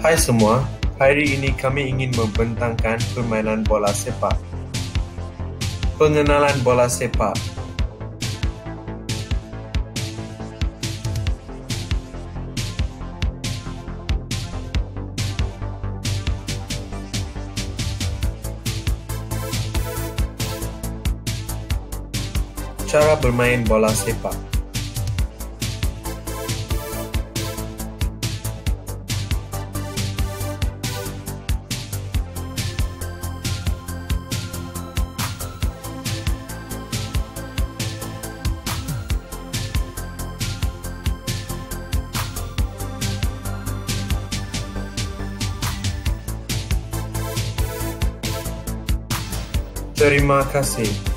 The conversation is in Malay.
Hai semua, hari ini kami ingin membentangkan permainan bola sepak. Pengenalan bola sepak. Cara bermain bola sepak. Terima kasih.